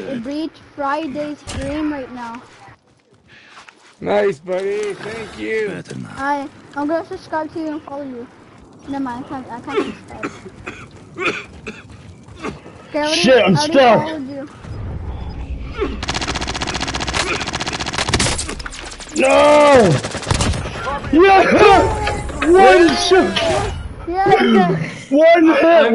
Breach Friday's stream right now. Nice, buddy. Thank you. I'm gonna subscribe to you and follow you. Never mind, I can't subscribe. Okay, Shit, I'm stuck. Followed you. No! Yeah! One shot! Yeah, One hit!